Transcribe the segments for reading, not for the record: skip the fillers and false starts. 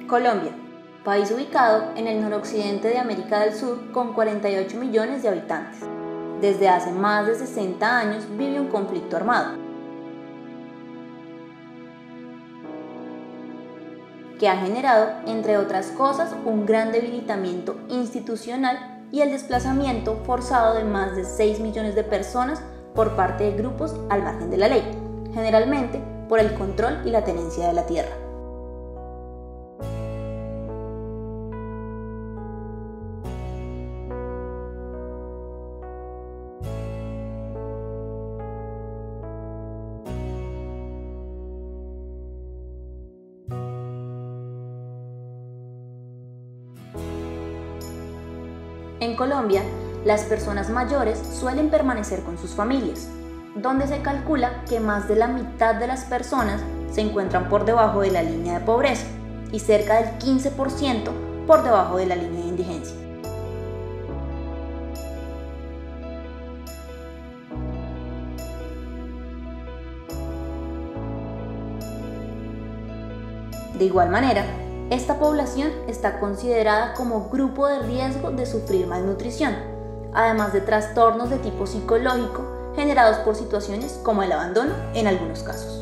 Colombia, país ubicado en el noroccidente de América del Sur con 48 millones de habitantes. Desde hace más de 60 años vive un conflicto armado, que ha generado, entre otras cosas, un gran debilitamiento institucional y el desplazamiento forzado de más de 6 millones de personas por parte de grupos al margen de la ley, generalmente por el control y la tenencia de la tierra. En Colombia, las personas mayores suelen permanecer con sus familias, donde se calcula que más de la mitad de las personas se encuentran por debajo de la línea de pobreza y cerca del 15% por debajo de la línea de indigencia. De igual manera, esta población está considerada como grupo de riesgo de sufrir malnutrición, además de trastornos de tipo psicológico generados por situaciones como el abandono en algunos casos.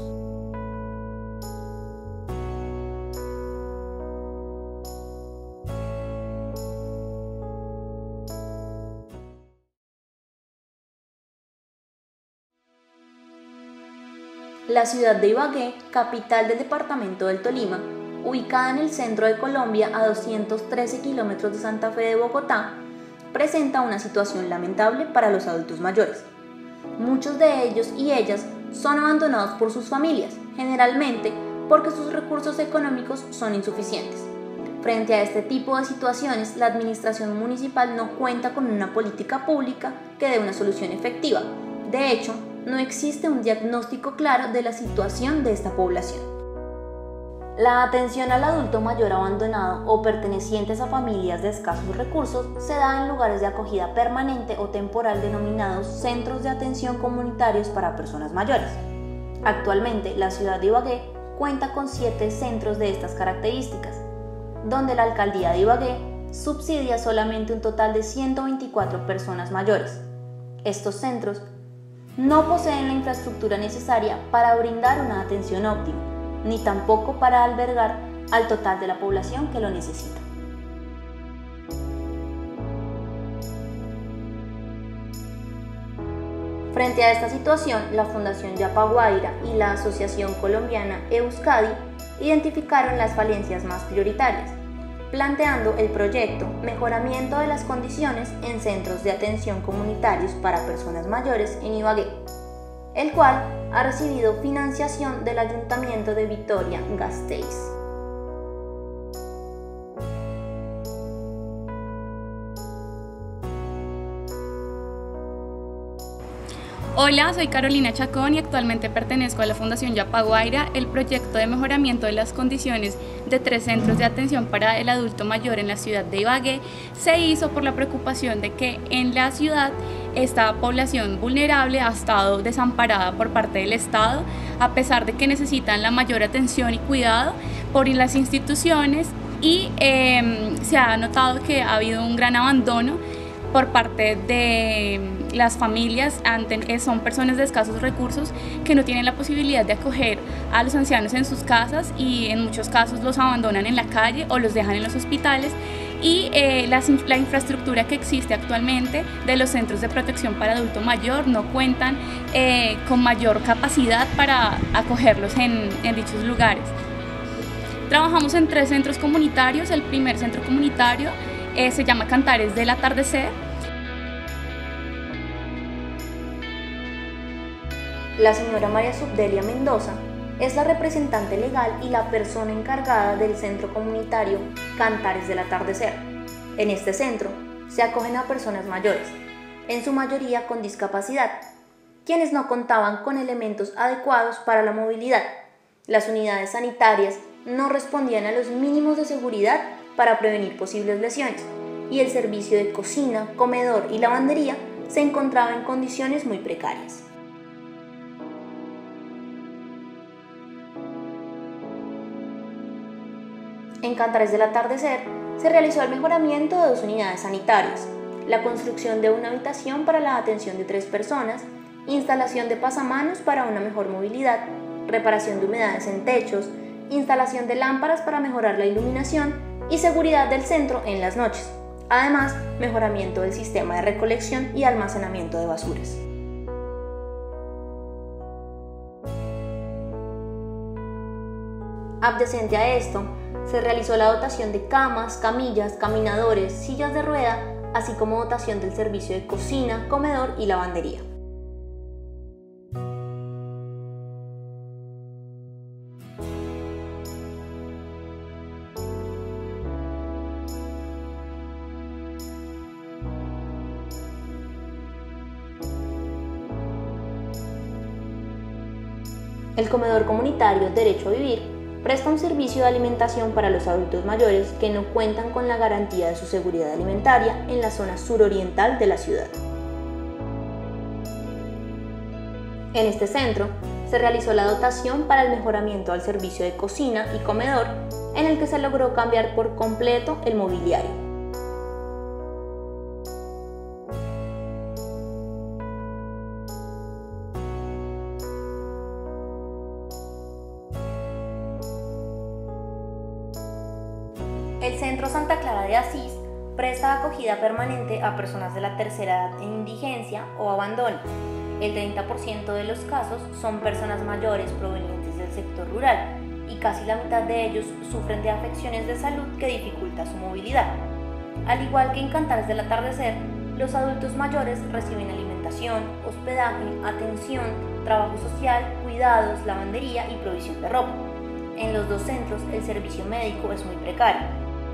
La ciudad de Ibagué, capital del departamento del Tolima, ubicada en el centro de Colombia a 213 kilómetros de Santa Fe de Bogotá, presenta una situación lamentable para los adultos mayores. Muchos de ellos y ellas son abandonados por sus familias, generalmente porque sus recursos económicos son insuficientes. Frente a este tipo de situaciones, la administración municipal no cuenta con una política pública que dé una solución efectiva. De hecho, no existe un diagnóstico claro de la situación de esta población. La atención al adulto mayor abandonado o pertenecientes a familias de escasos recursos se da en lugares de acogida permanente o temporal denominados centros de atención comunitarios para personas mayores. Actualmente, la ciudad de Ibagué cuenta con 7 centros de estas características, donde la alcaldía de Ibagué subsidia solamente un total de 124 personas mayores. Estos centros no poseen la infraestructura necesaria para brindar una atención óptima, ni tampoco para albergar al total de la población que lo necesita. Frente a esta situación, la Fundación Yapaguaira y la Asociación Colombiana Euskadi identificaron las falencias más prioritarias, planteando el proyecto Mejoramiento de las condiciones en centros de atención comunitarios para personas mayores en Ibagué, el cual ha recibido financiación del Ayuntamiento de Vitoria-Gasteiz. Hola, soy Carolina Chacón y actualmente pertenezco a la Fundación Yapaguaira. El proyecto de mejoramiento de las condiciones de 3 centros de atención para el adulto mayor en la ciudad de Ibagué se hizo por la preocupación de que en la ciudad esta población vulnerable ha estado desamparada por parte del Estado, a pesar de que necesitan la mayor atención y cuidado por las instituciones y se ha notado que ha habido un gran abandono por parte de las familias. Son personas de escasos recursos que no tienen la posibilidad de acoger a los ancianos en sus casas y en muchos casos los abandonan en la calle o los dejan en los hospitales, y la infraestructura que existe actualmente de los centros de protección para adulto mayor no cuentan con mayor capacidad para acogerlos en dichos lugares. Trabajamos en 3 centros comunitarios. El primer centro comunitario se llama Cantares del Atardecer. La señora María Subdelia Mendoza es la representante legal y la persona encargada del centro comunitario Cantares del Atardecer. En este centro se acogen a personas mayores, en su mayoría con discapacidad, quienes no contaban con elementos adecuados para la movilidad. Las unidades sanitarias no respondían a los mínimos de seguridad para prevenir posibles lesiones, y el servicio de cocina, comedor y lavandería se encontraba en condiciones muy precarias. En Cantares del Atardecer se realizó el mejoramiento de 2 unidades sanitarias, la construcción de una habitación para la atención de 3 personas, instalación de pasamanos para una mejor movilidad, reparación de humedades en techos, instalación de lámparas para mejorar la iluminación y seguridad del centro en las noches. Además, mejoramiento del sistema de recolección y almacenamiento de basuras. Adyacente a esto, se realizó la dotación de camas, camillas, caminadores, sillas de rueda, así como dotación del servicio de cocina, comedor y lavandería. El comedor comunitario Derecho a Vivir presta un servicio de alimentación para los adultos mayores que no cuentan con la garantía de su seguridad alimentaria en la zona suroriental de la ciudad. En este centro se realizó la dotación para el mejoramiento al servicio de cocina y comedor, en el que se logró cambiar por completo el mobiliario. El Centro Santa Clara de Asís presta acogida permanente a personas de la tercera edad en indigencia o abandono. El 30% de los casos son personas mayores provenientes del sector rural y casi la mitad de ellos sufren de afecciones de salud que dificultan su movilidad. Al igual que en Cantares del Atardecer, los adultos mayores reciben alimentación, hospedaje, atención, trabajo social, cuidados, lavandería y provisión de ropa. En los dos centros el servicio médico es muy precario.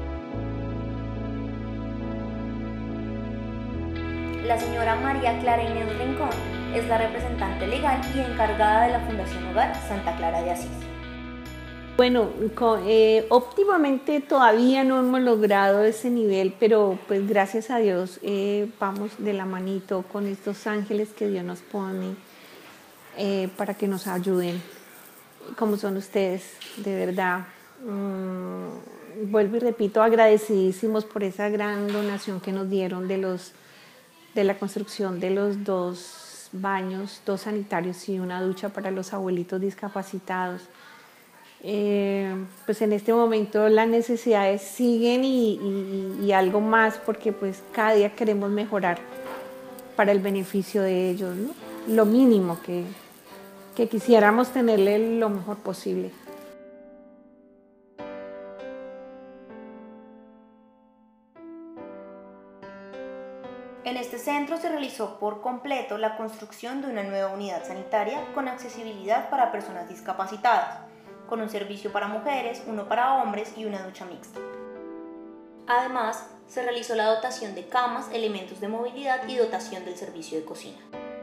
La señora María Clara Inés Rincón es la representante legal y encargada de la Fundación Hogar Santa Clara de Asís. Bueno, óptimamente todavía no hemos logrado ese nivel, pero pues gracias a Dios vamos de la manito con estos ángeles que Dios nos pone para que nos ayuden, como son ustedes, de verdad. Vuelvo y repito, agradecidísimos por esa gran donación que nos dieron de la construcción de los 2 baños, 2 sanitarios y una ducha para los abuelitos discapacitados. Pues en este momento las necesidades siguen y algo más, porque pues cada día queremos mejorar para el beneficio de ellos, ¿no? Lo mínimo que quisiéramos tenerle lo mejor posible. En este centro se realizó por completo la construcción de una nueva unidad sanitaria con accesibilidad para personas discapacitadas, con un servicio para mujeres, uno para hombres y una ducha mixta. Además, se realizó la dotación de camas, elementos de movilidad y dotación del servicio de cocina.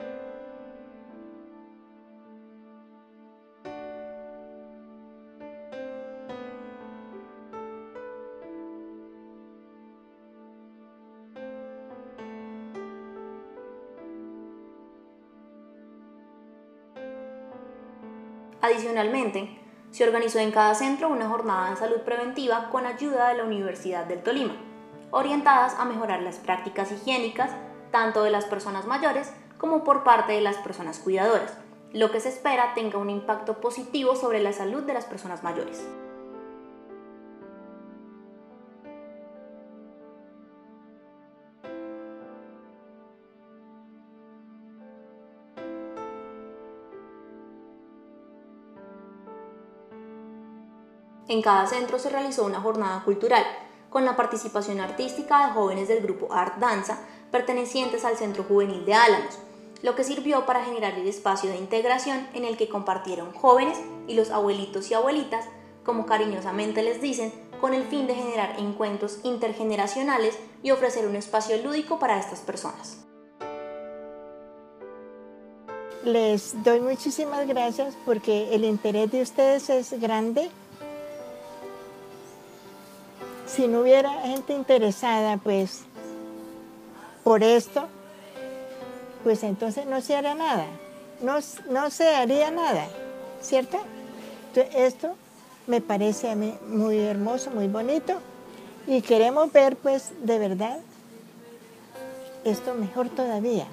Adicionalmente, se organizó en cada centro una jornada de salud preventiva con ayuda de la Universidad del Tolima, orientadas a mejorar las prácticas higiénicas tanto de las personas mayores como por parte de las personas cuidadoras, lo que se espera tenga un impacto positivo sobre la salud de las personas mayores. En cada centro se realizó una jornada cultural, con la participación artística de jóvenes del grupo Art Danza, pertenecientes al Centro Juvenil de Álamos, lo que sirvió para generar el espacio de integración en el que compartieron jóvenes y los abuelitos y abuelitas, como cariñosamente les dicen, con el fin de generar encuentros intergeneracionales y ofrecer un espacio lúdico para estas personas. Les doy muchísimas gracias porque el interés de ustedes es grande. Si no hubiera gente interesada, pues, por esto, pues entonces no se haría nada, no se haría nada, ¿cierto? Entonces, esto me parece a mí muy hermoso, muy bonito, y queremos ver pues de verdad esto mejor todavía.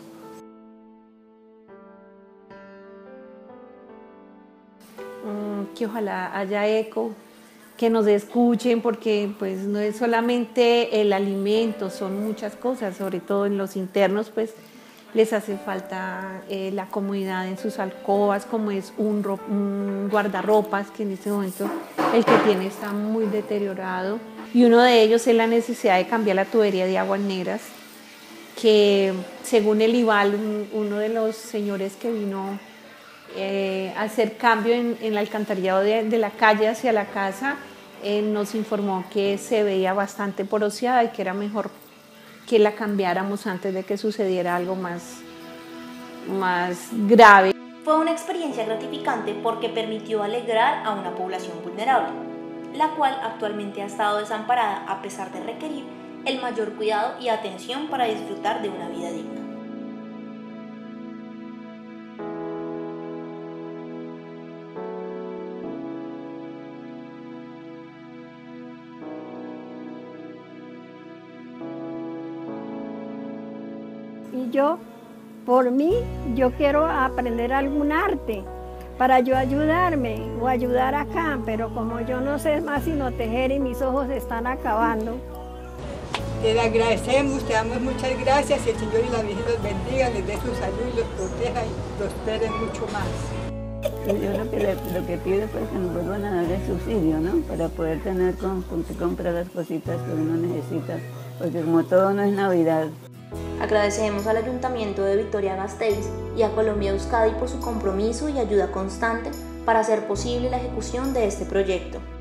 Que ojalá haya eco, que nos escuchen, porque pues no es solamente el alimento, son muchas cosas, sobre todo en los internos pues les hace falta la comodidad en sus alcobas, como es un guardarropas que en este momento el que tiene está muy deteriorado, y uno de ellos es la necesidad de cambiar la tubería de aguas negras, que según el IVAL, uno de los señores que vino a hacer cambio en el alcantarillado de la calle hacia la casa, nos informó que se veía bastante porosidad y que era mejor que la cambiáramos antes de que sucediera algo más grave. Fue una experiencia gratificante porque permitió alegrar a una población vulnerable, la cual actualmente ha estado desamparada a pesar de requerir el mayor cuidado y atención para disfrutar de una vida digna. Y yo, por mí, yo quiero aprender algún arte para yo ayudarme o ayudar acá, pero como yo no sé más sino tejer y mis ojos se están acabando. Te agradecemos, te damos muchas gracias, y el Señor y la Virgen los bendiga, les dé su salud y los proteja y prosperen mucho más. Yo lo que pido es que nos vuelvan a dar el subsidio, ¿no? Para poder tener con que comprar las cositas que uno necesita, porque como todo no es Navidad. Agradecemos al Ayuntamiento de Vitoria-Gasteiz y a Colombia Euskadi por su compromiso y ayuda constante para hacer posible la ejecución de este proyecto.